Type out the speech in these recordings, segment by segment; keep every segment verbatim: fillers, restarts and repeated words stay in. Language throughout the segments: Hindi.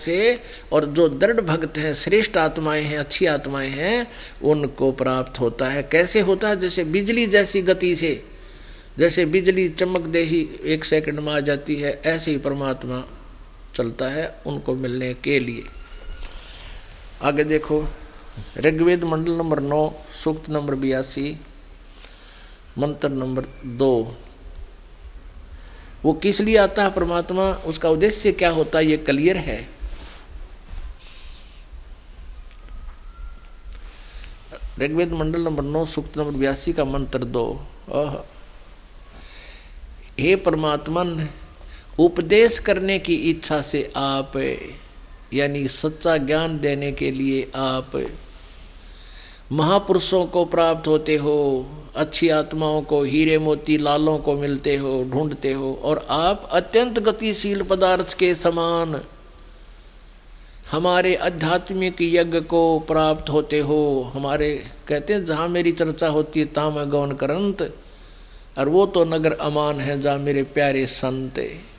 से, और जो दृढ़ भक्त हैं, श्रेष्ठ आत्माएं हैं, अच्छी आत्माएं हैं, उनको प्राप्त होता है। कैसे होता है? जैसे बिजली जैसी गति से, जैसे बिजली चमक दे ही एक सेकंड में आ जाती है, ऐसे ही परमात्मा चलता है उनको मिलने के लिए। आगे देखो, ऋग्वेद मंडल नंबर नौ, सूक्त नंबर बयासी, मंत्र नंबर दो। वो किस लिए आता है परमात्मा, उसका उद्देश्य क्या होता है, ये क्लियर है। ऋग्वेद मंडल नंबर नौ, सूक्त नंबर बयासी का मंत्र दो। हे परमात्मा, उपदेश करने की इच्छा से आप, यानी सच्चा ज्ञान देने के लिए आप महापुरुषों को प्राप्त होते हो, अच्छी आत्माओं को, हीरे मोती लालों को मिलते हो, ढूंढते हो, और आप अत्यंत गतिशील पदार्थ के समान हमारे आध्यात्मिक यज्ञ को प्राप्त होते हो। हमारे कहते हैं जहाँ मेरी चर्चा होती है ता मैं गौन करंत, और वो तो नगर अमान है जहाँ मेरे प्यारे संत।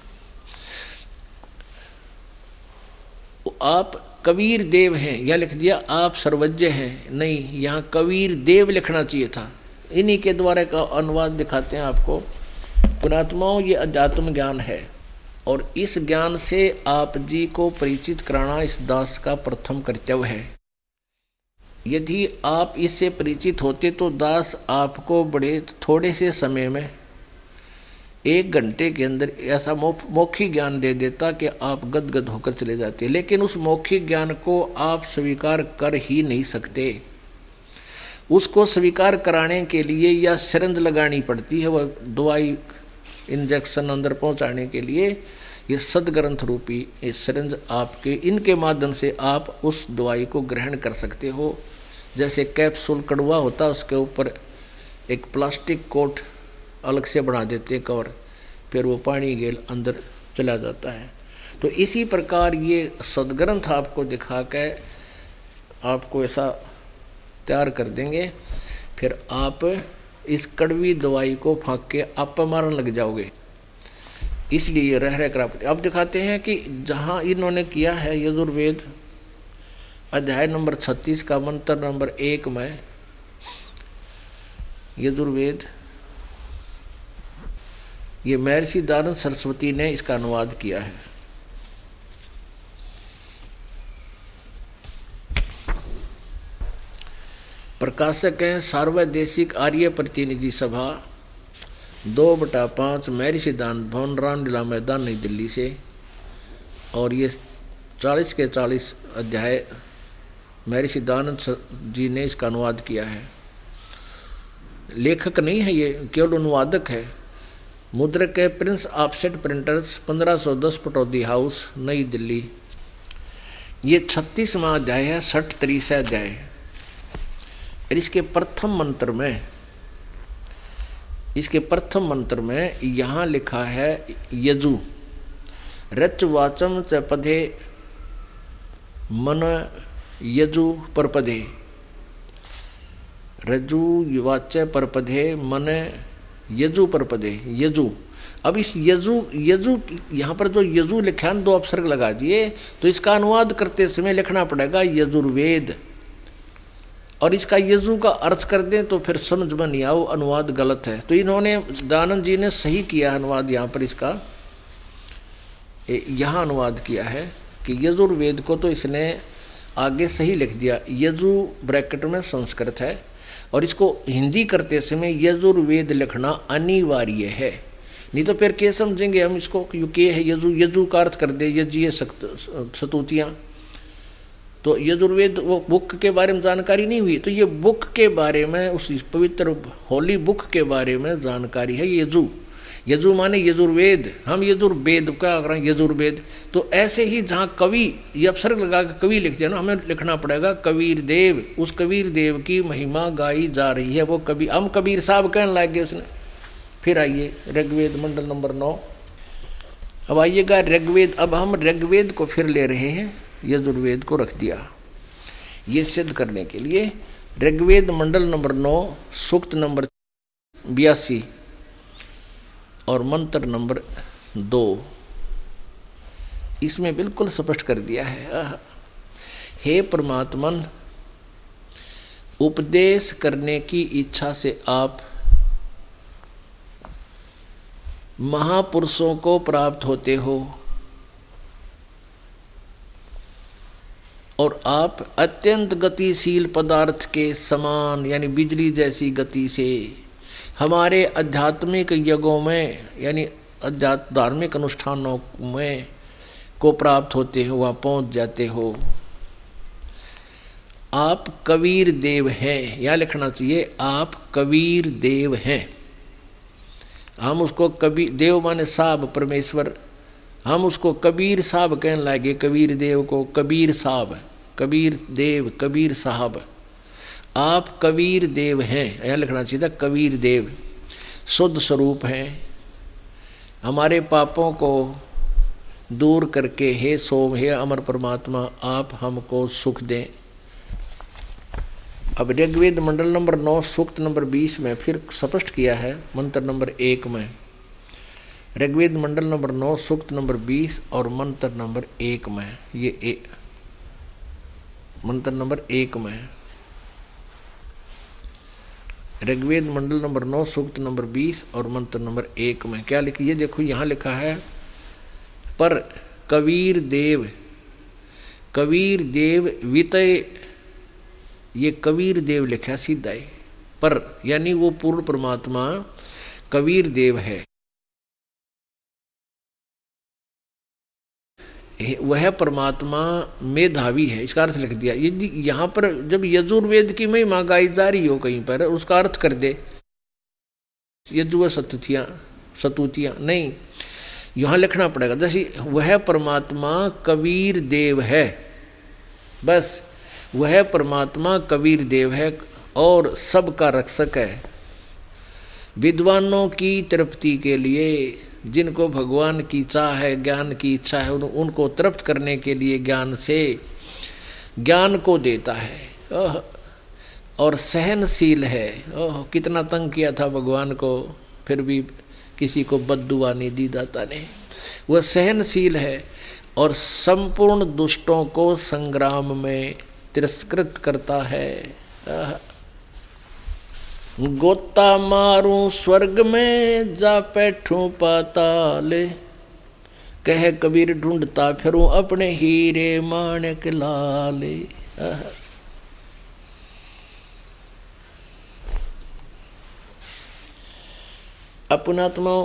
आप कबीर देव हैं, यह लिख दिया, आप सर्वज्ञ हैं, नहीं, यहाँ कबीर देव लिखना चाहिए था। इन्हीं के द्वारा का अनुवाद दिखाते हैं आपको। पुणात्माओं, ये अध्यात्म ज्ञान है, और इस ज्ञान से आप जी को परिचित कराना इस दास का प्रथम कर्तव्य है। यदि आप इससे परिचित होते तो दास आपको बड़े थोड़े से समय में, एक घंटे के अंदर ऐसा मौखिक ज्ञान दे देता कि आप गदगद होकर चले जाते। लेकिन उस मौखिक ज्ञान को आप स्वीकार कर ही नहीं सकते। उसको स्वीकार कराने के लिए या सिरंज लगानी पड़ती है, वह दवाई इंजेक्शन अंदर पहुंचाने के लिए ये सदग्रंथ रूपी ये सिरंज आपके, इनके माध्यम से आप उस दवाई को ग्रहण कर सकते हो। जैसे कैप्सूल कड़वा होता है, उसके ऊपर एक प्लास्टिक कोट अलग से बना देते कवर, फिर वो पानी गेल अंदर चला जाता है। तो इसी प्रकार ये सदग्रंथ आपको दिखा के आपको ऐसा तैयार कर देंगे, फिर आप इस कड़वी दवाई को फाँक के आप मारने लग जाओगे। इसलिए ये रह रह कर अब दिखाते हैं कि जहाँ इन्होंने किया है यजुर्वेद अध्याय नंबर छत्तीस का मंत्र नंबर एक में, यजुर्वेद, ये महर्षि दयानंद सरस्वती ने इसका अनुवाद किया है। प्रकाशक हैं सार्वदेशिक आर्य प्रतिनिधि सभा, दो बटा पाँच, महर्षि दयानंद भवन, रामलीला मैदान, नई दिल्ली से। और ये चालीस के चालीस अध्याय महर्षि दयानंद जी ने इसका अनुवाद किया है। लेखक नहीं है ये, केवल अनुवादक है। मुद्रक है प्रिंस ऑफसेट प्रिंटर्स, पंद्रह सौ दस पटौदी हाउस, नई दिल्ली। ये छत्तीसवां अध्याय है, सठ तीस अध्याय। और इसके प्रथम मंत्र में, इसके प्रथम मंत्र में यहाँ लिखा है यजु रच वाचम च पदे मन यजु परपदे, रजु वाच्य परपदे मन यजु परपदे, यजु। अब इस यजु यजु यहाँ पर जो यजु लिखा है दो अपसर्ग लगा दिए, तो इसका अनुवाद करते समय लिखना पड़ेगा यजुर्वेद। और इसका यजु का अर्थ कर दें तो फिर समझ में नहीं आओ, अनुवाद गलत है। तो इन्होंने दयानंद जी ने सही किया अनुवाद, यहाँ पर इसका यहाँ अनुवाद किया है कि यजुर्वेद को तो इसने आगे सही लिख दिया, यजु ब्रैकेट में संस्कृत है, और इसको हिंदी करते समय यजुर्वेद लिखना अनिवार्य है। नहीं तो फिर क्या समझेंगे हम इसको, क्योंकि है यजु, यजु का अर्थ कर दे यज्ञ सतूतियाँ। तो यजुर्वेद वो बुक के बारे में जानकारी नहीं हुई, तो ये बुक के बारे में, उस पवित्र होली बुक के बारे में जानकारी है यजु। यजु माने यजुर्वेद, हम यजुर्वेद क्या कर रहे हैं, यजुर्वेद। तो ऐसे ही जहाँ कवि ये अपसर्ग लगा के कवि लिख दिया ना, हमें लिखना पड़ेगा कबीर देव। उस कबीर देव की महिमा गाई जा रही है, वो कबीर, हम कबीर साहब कहने लग गए उसने। फिर आइए ऋग्वेद मंडल नंबर नौ। अब आइएगा ऋग्वेद, अब हम ऋग्वेद को फिर ले रहे हैं, यजुर्वेद को रख दिया ये सिद्ध करने के लिए। ऋग्वेद मंडल नंबर नौ, सूक्त नंबर बयासी और मंत्र नंबर दो। इसमें बिल्कुल स्पष्ट कर दिया है। हे परमात्मन, उपदेश करने की इच्छा से आप महापुरुषों को प्राप्त होते हो और आप अत्यंत गतिशील पदार्थ के समान यानी बिजली जैसी गति से हमारे आध्यात्मिक यज्ञों में यानी अध्यात्म धार्मिक अनुष्ठानों में को प्राप्त होते हो, वहाँ पहुँच जाते हो। आप कबीर देव हैं, या लिखना चाहिए आप कबीर देव हैं। हम उसको कबीर देव माने साहब परमेश्वर, हम उसको कबीर साहब कहने लगे। कबीर देव को कबीर साहब, कबीर देव, कबीर साहब। आप कबीर देव हैं, यह लिखना चाहिए था कबीर देव। शुद्ध स्वरूप हैं, हमारे पापों को दूर करके हे सोम, हे अमर परमात्मा, आप हमको सुख दें। अब ऋग्वेद मंडल नंबर नौ सूक्त नंबर बीस में फिर स्पष्ट किया है मंत्र नंबर एक में। ऋग्वेद मंडल नंबर नौ सूक्त नंबर बीस और मंत्र नंबर एक में, ये ए, मंत्र नंबर एक में ऋग्वेद मंडल नंबर नौ सूक्त नंबर बीस और मंत्र नंबर एक में क्या लिखा, ये देखो यहाँ लिखा है पर कबीर देव, कबीर देव वितय, ये कबीर देव लिखा सीधा है पर, यानी वो पूर्ण परमात्मा कबीर देव है। वह परमात्मा मेधावी है, इसका अर्थ लिख दिया। यदि यहाँ पर जब यजुर्वेद की महिमा गाई जा रही हो कहीं पर, उसका अर्थ कर दे यजुव सतुतियाँ सतुतियाँ नहीं, यहाँ लिखना पड़ेगा जैसे वह परमात्मा कबीर देव है, बस वह परमात्मा कबीर देव है और सबका रक्षक है। विद्वानों की तृप्ति के लिए, जिनको भगवान की चाह है, ज्ञान की इच्छा है, उनको तृप्त करने के लिए ज्ञान से ज्ञान को देता है और सहनशील है। ओह, कितना तंग किया था भगवान को, फिर भी किसी को बद्दुआ नहीं दी दाता ने। वह सहनशील है और संपूर्ण दुष्टों को संग्राम में तिरस्कृत करता है। गोता मारूं स्वर्ग में जा बैठूं पाताल, कह कबीर ढूंढता फिरूं अपने हीरे माणिक लाल। अपनात्माओं,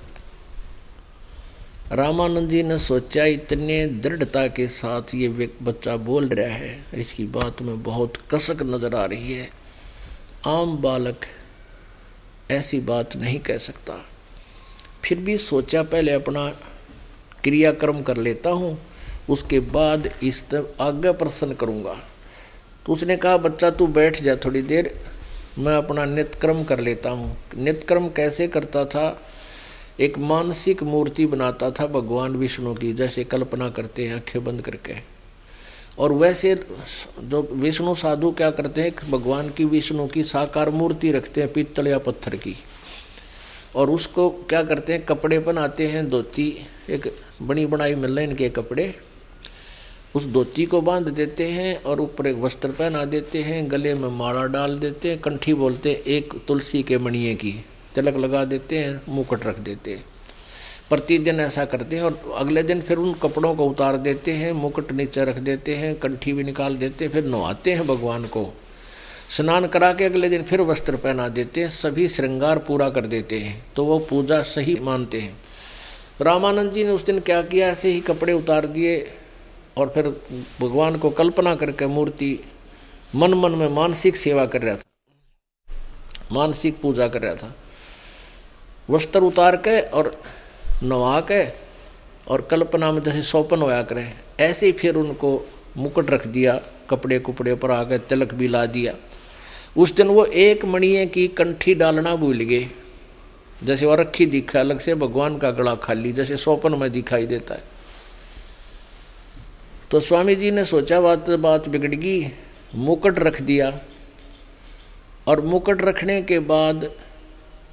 रामानंद जी ने सोचा इतने दृढ़ता के साथ ये बच्चा बोल रहा है, इसकी बात में बहुत कसक नजर आ रही है। आम बालक ऐसी बात नहीं कह सकता। फिर भी सोचा पहले अपना क्रियाक्रम कर लेता हूँ, उसके बाद इस तरफ आगे प्रश्न करूँगा। तो उसने कहा बच्चा तू बैठ जा थोड़ी देर, मैं अपना नित्यक्रम कर लेता हूँ। नित्यक्रम कैसे करता था, एक मानसिक मूर्ति बनाता था भगवान विष्णु की, जैसे कल्पना करते हैं आंखें बंद करके। और वैसे जो विष्णु साधु क्या करते हैं, भगवान की विष्णु की साकार मूर्ति रखते हैं पीतल या पत्थर की, और उसको क्या करते हैं कपड़े बनाते हैं, धोती एक बनी बनाई मिल रहे इनके कपड़े, उस धोती को बांध देते हैं और ऊपर एक वस्त्र पहना देते हैं, गले में माला डाल देते हैं, कंठी बोलते हैं एक तुलसी के मणिये की, तिलक लगा देते हैं, मुकुट रख देते हैं। प्रतिदिन ऐसा करते हैं और अगले दिन फिर उन कपड़ों को उतार देते हैं, मुकुट नीचे रख देते हैं, कंठी भी निकाल देते हैं, फिर नहाते हैं भगवान को, स्नान करा के अगले दिन फिर वस्त्र पहना देते हैं, सभी श्रृंगार पूरा कर देते हैं, तो वो पूजा सही मानते हैं। रामानंद जी ने उस दिन क्या किया, ऐसे ही कपड़े उतार दिए और फिर भगवान को कल्पना करके मूर्ति मन मन में मानसिक सेवा कर रहा था, मानसिक पूजा कर रहा था। वस्त्र उतार के और नवा के और कल्पना में जैसे सौपन होया करे, ऐसे ही फिर उनको मुकुट रख दिया, कपड़े कुपड़े पर आके तिलक भी ला दिया। उस दिन वो एक मणिये की कंठी डालना भूल गए, जैसे वो रखी दिखा अलग से, भगवान का गला खाली जैसे सौपन में दिखाई देता है। तो स्वामी जी ने सोचा बात बात बिगड़ गई, मुकुट रख दिया और मुकुट रखने के बाद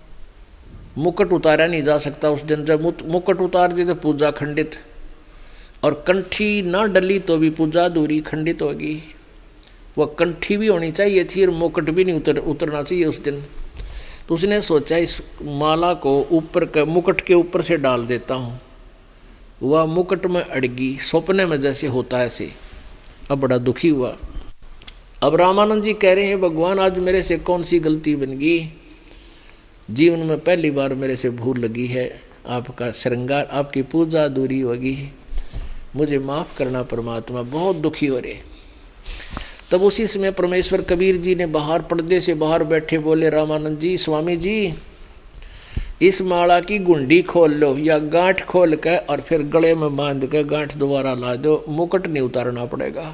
मुकुट उतारा नहीं जा सकता उस दिन। जब मुकुट उतार दिए तो पूजा खंडित, और कंठी ना डली तो भी पूजा अधूरी खंडित होगी। वह कंठी भी होनी चाहिए थी और मुकुट भी नहीं उतर उतरना चाहिए उस दिन। तो उसने सोचा इस माला को ऊपर के मुकुट के ऊपर से डाल देता हूँ। वह मुकुट में अड़गी, सपने में जैसे होता ऐसे। अब बड़ा दुखी हुआ। अब रामानंद जी कह रहे हैं भगवान आज मेरे से कौन सी गलती बन गई, जीवन में पहली बार मेरे से भूल लगी है, आपका श्रृंगार आपकी पूजा अधूरी होगी, मुझे माफ़ करना परमात्मा। बहुत दुखी हो रहे। तब उसी समय परमेश्वर कबीर जी ने बाहर पर्दे से बाहर बैठे बोले रामानंद जी स्वामी जी इस माला की गुंडी खोल लो या गांठ खोल के और फिर गले में बांध के गांठ दोबारा ला दो, मुकुट नहीं उतारना पड़ेगा।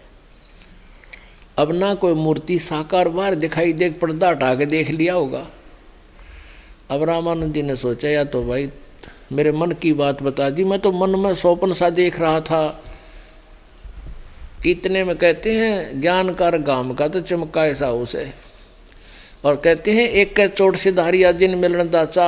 अब ना कोई मूर्ति साकार बाहर दिखाई दे, पर्दा हटा के देख लिया होगा। अब रामानंद जी ने सोचा या तो भाई मेरे मन की बात बता दी, मैं तो मन में सौपन सा देख रहा था। इतने में कहते हैं ज्ञान कर गाम का तो चमका ऐसा उसे, और कहते हैं एक के चोट से धारिया जिन मिलन दाचा।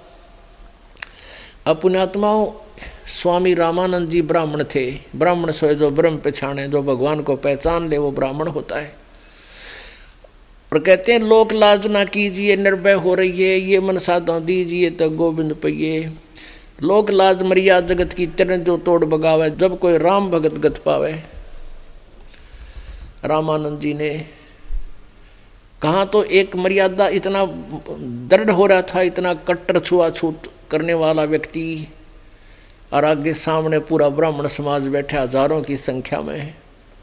अपनात्माओं स्वामी रामानंद जी ब्राह्मण थे। ब्राह्मण सोए जो ब्रह्म पहचाने, जो भगवान को पहचान ले वो ब्राह्मण होता है। और कहते हैं लोक लाज ना कीजिए, निर्भय हो रही है ये मन साधा दीजिए तो गोविंद पइये। लोक लाज मरिया जगत की चरण जो तोड़ बगावे, जब कोई राम भगत गत पावे। रामानंद जी ने कहा तो एक मर्यादा, इतना दृढ़ हो रहा था, इतना कट्टर छुआछूत करने वाला व्यक्ति, और आगे सामने पूरा ब्राह्मण समाज बैठा हजारों की संख्या में।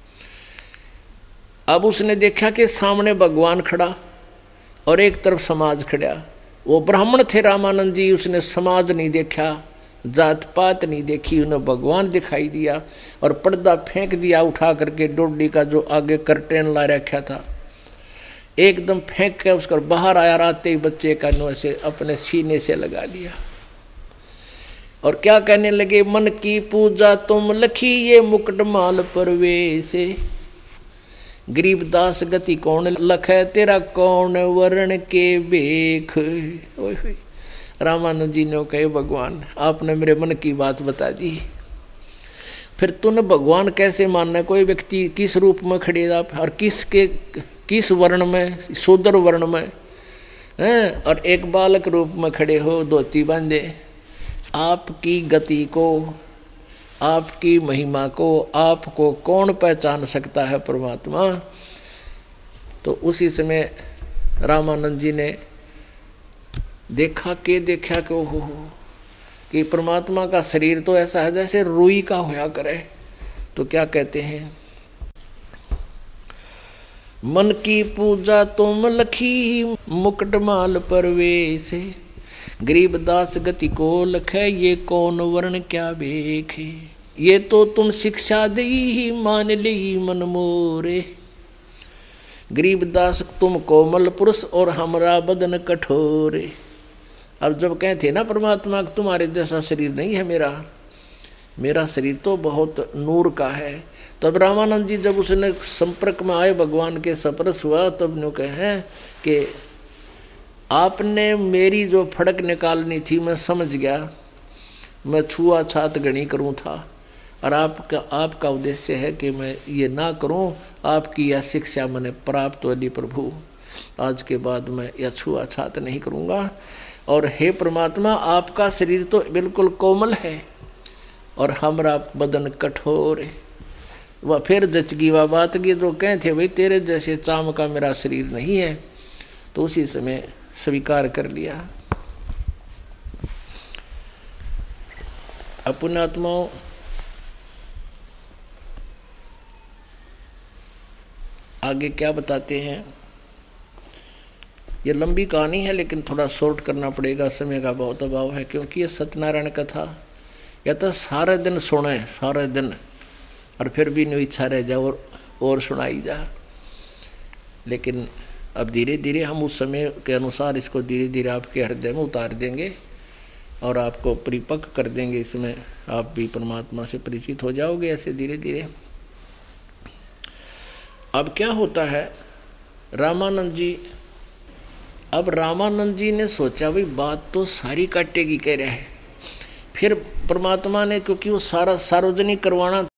अब उसने देखा कि सामने भगवान खड़ा और एक तरफ समाज खड़ा। वो ब्राह्मण थे रामानंद जी, उसने समाज नहीं देखा, जात पात नहीं देखी, उन्हें भगवान दिखाई दिया और पर्दा फेंक दिया उठा करके डोडी का जो आगे कर्टेन ला रखा था, एकदम फेंक के उसको बाहर आया। राते ही बच्चे का नो से अपने सीने से लगा लिया और क्या कहने लगे मन की पूजा तुम लखी ये मुकुट माल परवेसे। गरीबदास गति कौन लखे तेरा कौन वर्ण के बेख। रामानंद जी ने कहे भगवान आपने मेरे मन की बात बता दी, फिर तूने भगवान कैसे मानना। कोई व्यक्ति किस रूप में खड़े आप और किस के किस वर्ण में, शूद्र वर्ण में हैं, और एक बालक रूप में खड़े हो धोती बांधे। आपकी गति को, आपकी महिमा को, आपको कौन पहचान सकता है परमात्मा। तो उसी समय रामानंद जी ने देखा के देखा कि ओहो कि परमात्मा का शरीर तो ऐसा है जैसे रुई का होया करे। तो क्या कहते हैं मन की पूजा तुम लखी मुकुट माल परवेसे। गरीबदास गति को लखे ये कौन वर्ण क्या बेखे। ये तो तुम शिक्षा दई ही मान ली मन मोरे। गरीबदास तुम कोमल पुरुष और हमरा बदन कठोरे। अब जब कहते ना परमात्मा तुम्हारे जैसा शरीर नहीं है मेरा, मेरा शरीर तो बहुत नूर का है। तब रामानंद जी जब उसने संपर्क में आए भगवान के सपरस हुआ तब नु कहे कि आपने मेरी जो फड़क निकालनी थी मैं समझ गया, मैं छुआ छात गणी करूं था और आपका आपका उद्देश्य है कि मैं ये ना करूं। आपकी यह शिक्षा मैंने प्राप्त वाली प्रभु, आज के बाद मैं यह छुआ छात नहीं करूंगा। और हे परमात्मा आपका शरीर तो बिल्कुल कोमल है और हमारा बदन कठोर है। वह फिर जचगी वह बात की जो कहे थे भाई तेरे जैसे चाम का मेरा शरीर नहीं है। तो उसी समय स्वीकार कर लिया। अपने आत्माओं आगे क्या बताते हैं, ये लंबी कहानी है लेकिन थोड़ा शॉर्ट करना पड़ेगा, समय का बहुत अभाव है। क्योंकि ये सत्यनारायण कथा या तो सारे दिन सुने सारे दिन और फिर भी नहीं इच्छा रह जा और, और सुनाई जा। लेकिन अब धीरे धीरे हम उस समय के अनुसार इसको धीरे धीरे आपके हृदय में उतार देंगे और आपको परिपक्व कर देंगे। इसमें आप भी परमात्मा से परिचित हो जाओगे ऐसे धीरे धीरे। अब क्या होता है रामानंद जी, अब रामानंद जी ने सोचा भाई बात तो सारी काटेगी कह रहे हैं। फिर परमात्मा ने, क्योंकि वो सारा सार्वजनिक करवाना